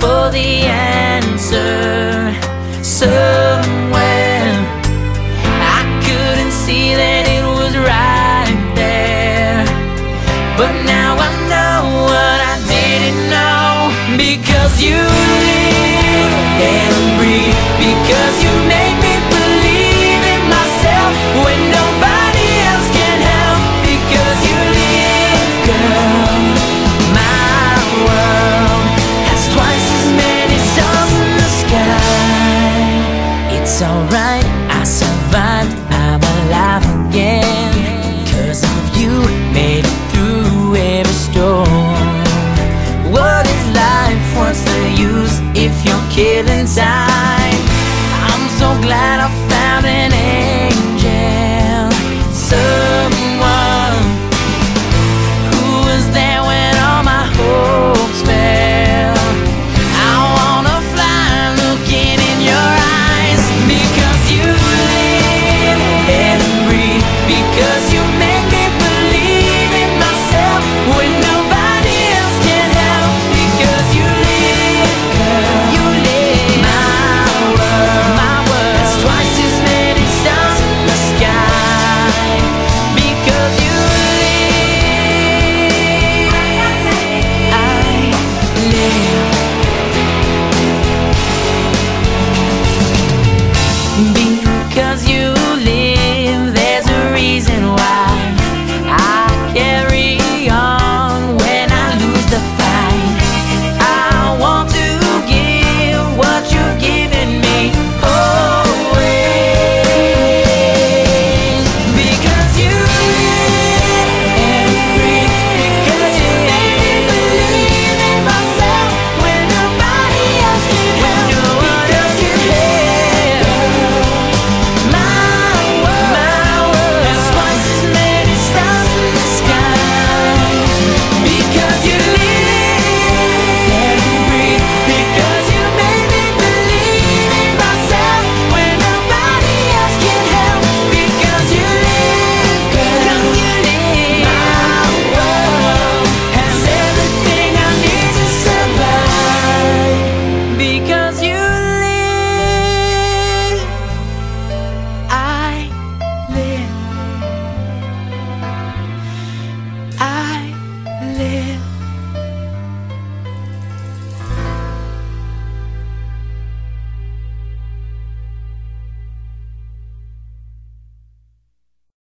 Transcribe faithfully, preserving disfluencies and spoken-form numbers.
for the answer somewhere. I couldn't see that it was right there, but now I know what I didn't know. Because you live and breathe, because you made me believe in myself when nobody else can help. Because you live, girl, my world has twice as many stars in the sky. It's alright, I survived, I'm alive again. Cause of you, made it through every storm. What is life, what's the use if you're killing time?